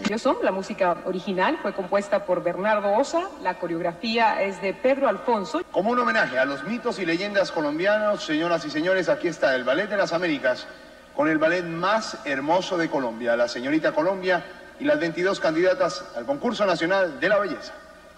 La música original fue compuesta por Bernardo Osa, la coreografía es de Pedro Alfonso. Como un homenaje a los mitos y leyendas colombianos, señoras y señores, aquí está el Ballet de las Américas, con el ballet más hermoso de Colombia, la Señorita Colombia y las 22 candidatas al Concurso Nacional de la Belleza.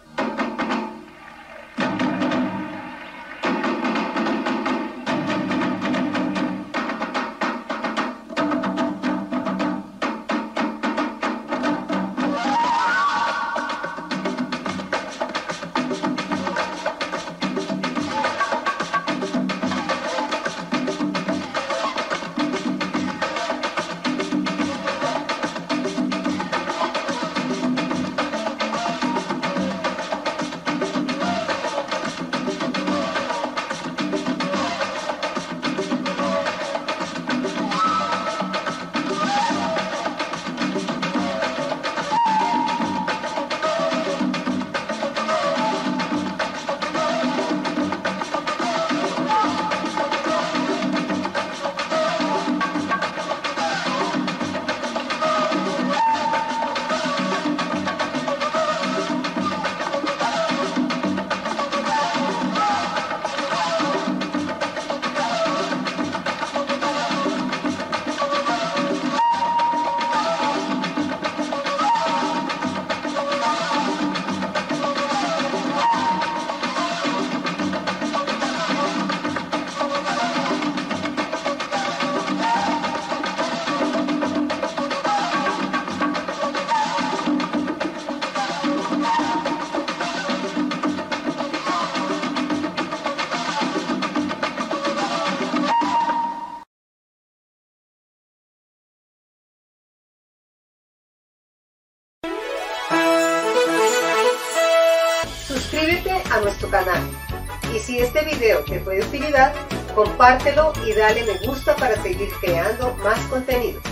Suscríbete a nuestro canal y si este video te fue de utilidad, compártelo y dale me gusta para seguir creando más contenido.